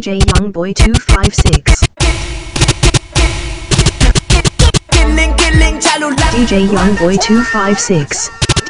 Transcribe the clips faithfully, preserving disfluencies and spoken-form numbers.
J Youngboy two five six. D J Youngboy two five six.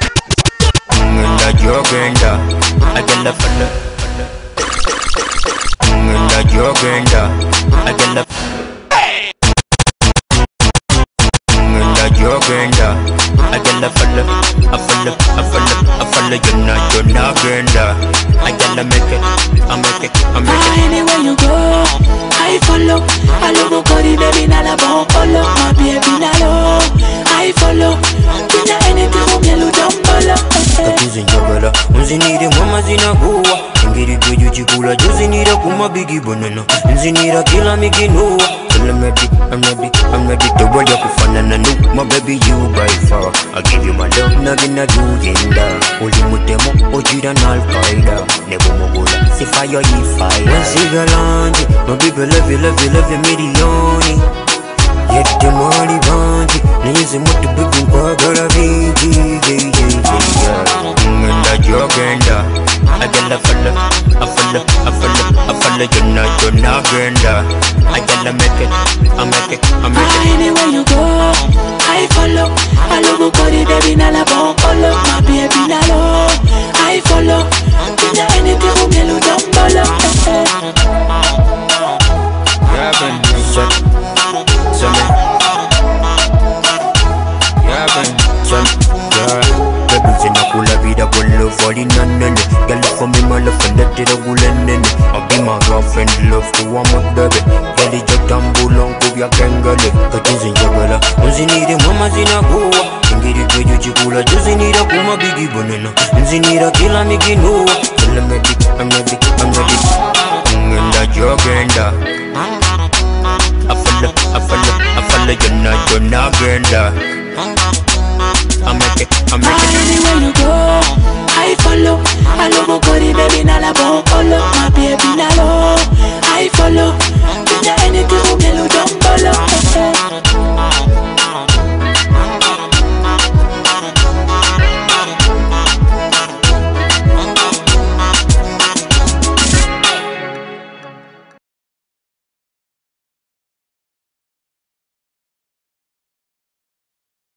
I follow, I follow, I follow, I follow you not, you're not gonna. I gotta make it, I make it, I make it. Anywhere you go, I follow. I love you, body, baby, not a bomb, follow. My baby, not low. I follow. Think that anything from you, don't follow. Katuzi njagala, unzinire mama zinaguwa. Ngiri gweju chikula, juzinira kuma bigi banana. Nzinira kila mikinuwa. I'm ready, I'm ready, I'm ready to roll your kufanana nu. My baby, you by far. I give you my love, nagina do yenda. Uli mutemo, ojira na al-Qaeda. Nebo mogula, si fire yi fire. Wansiga lanji, my baby love you, love you, love you milioni. Yet money banji, nizi mutu bigi mpagala viji. Yeah, yeah, yeah, yeah. Jogenda, I gotta follow, I follow, I follow, I follow you not, you're not gonna. I gotta make it, I make it, I make it. Anywhere you go, I follow. I love you, body, baby, not a bomb, follow. My baby, not low. I follow. Think that anything from you, don't follow. Yeah, ben, shut, shut, yeah, ben, shut, yeah. Kula vida bullo for the nanene. Girl for me my love and let it a gulenene. I'll be my girlfriend, love who I'm with baby. Girl it's a tambulong to your kangale. Katuzi njagala, unzinire mama zinaguwa. Ngiri gweju chikula, juzinira kuma bigi banana. Nzinira kila mikinuwa. Tell I'm ready, I'm ready, I'm ready. Ngenda jogenda. I follow, I follow, I follow you not, you're not genda. I make it, I make it. Anywhere you go, I follow. I love you, body, baby, not a bomb, follow. My baby,